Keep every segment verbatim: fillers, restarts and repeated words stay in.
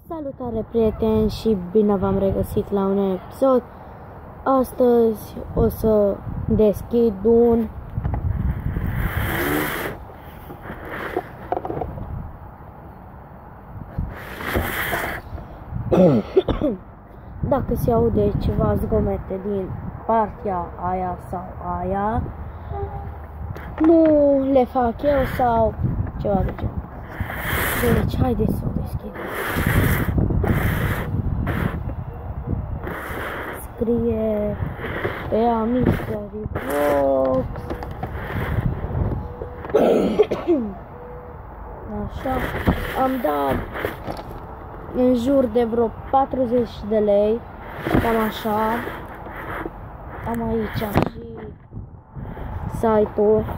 Salutare prieteni și bine v-am regăsit la un episod. Astăzi o să deschid un dacă se aude ceva zgomete din partea aia sau aia, nu le fac eu sau ceva de genul. Deci, haideți să o deschidem. Scrie pe ea Mystery Box. Așa. Am dat în jur de vreo patruzeci de lei. Cam așa. Am aici și site-ul.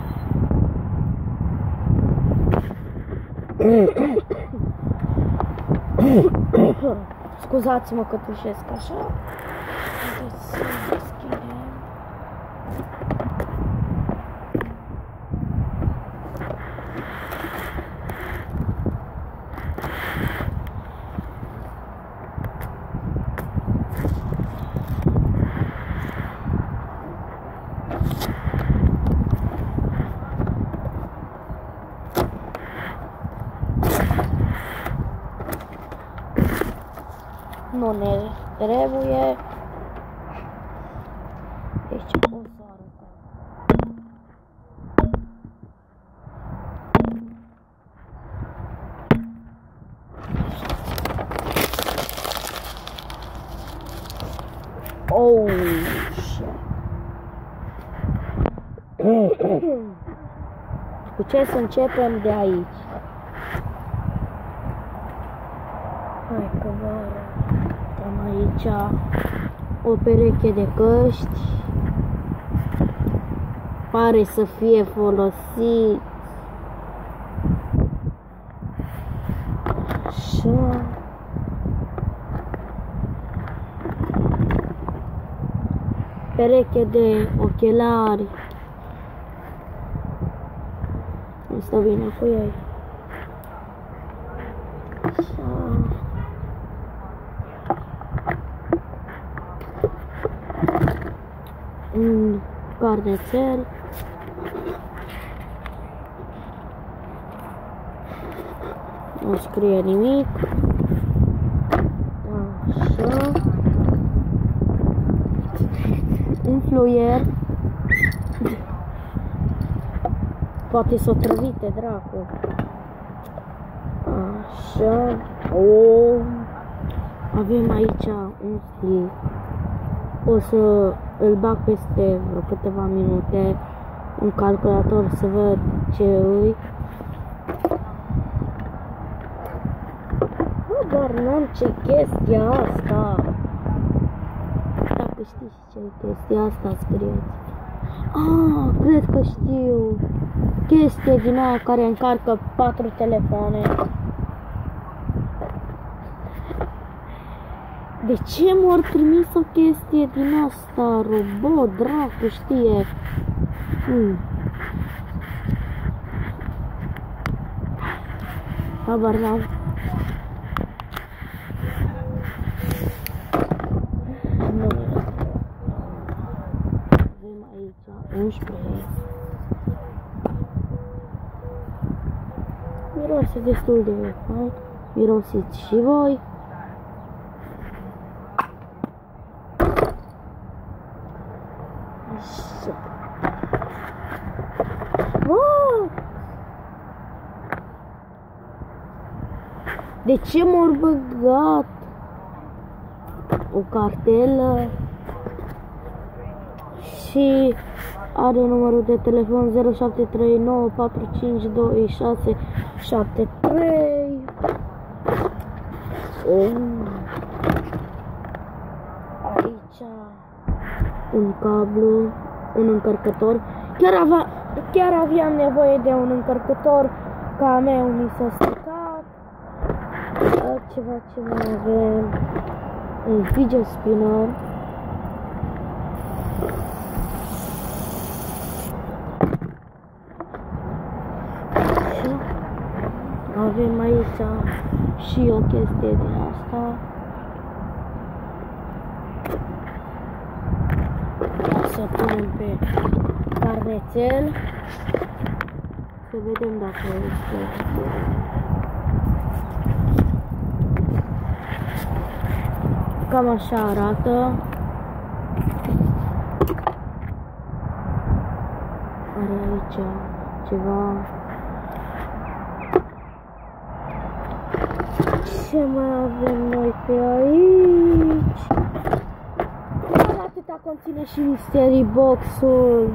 Scuzați-mă că tușesc așa. Haideți să deschidem. Nu ne trebuie. Deci o să arătăm. Oh, shit. Cu ce să începem de aici? Hai că vă am aici o pereche de căști. Pare să fie folosit. Așa. Pereche de ochelari. Nu stă bine cu ei. Așa. Un carnețel. Nu scrie nimic. Așa. Un fluier. Poate s-o trăvite, dracu. Așa. Oh. Avem aici un stick. O să îl bag peste vreo câteva minute în calculator să văd ce îi. Habar n-am ce chestia asta. Dacă știți ce e chestia asta, scrieți. Ah, cred că știu. Chestie din aia care încarcă patru telefoane. De ce m-au trimis o chestie din asta? Robot, dracu, știe. Hmm. Habar n-am. Nu. Avem aici un spray. Miroase destul de fain. Mirosiți și voi. Oh! De ce m-au băgat o cartelă și are numărul de telefon zero șapte trei nouă patru cinci doi șase șapte trei. Oh. Aici un cablu, un încărcător. Chiar, avea, chiar aveam nevoie de un încărcător, că a meu mi s-a stricat. Altceva ce mai avem, un fidget spinner. Avem aici aici și o chestie din asta. Să punem pe carnețel. Să vedem dacă este. Cam așa arată. Are aici ceva. Ce mai avem noi pe aici? Cam atâta conține și mystery box-ul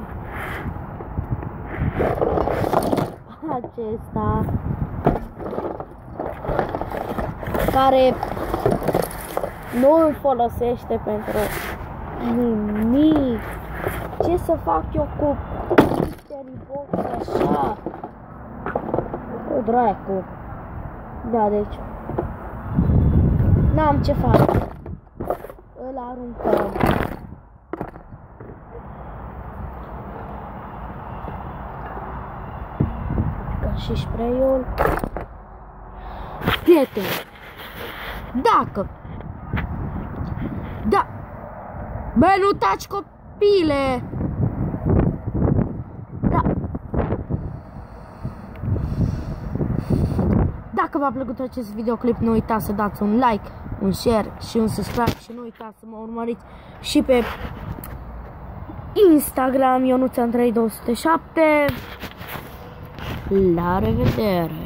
acesta, care nu îl folosește pentru nimic. Ce să fac eu cu mystery box așa? O dracu. Da, deci n-am ce fac. Îl aruncăm. Ca și spray-ul. Prieteni, dacă Da Bă, nu taci, copile! Da Dacă v-a plăcut acest videoclip, nu uitați să dați un like, un share și un subscribe și nu uitați să mă urmăriți și pe Instagram Ionuț Andrei două sute șapte. La revedere!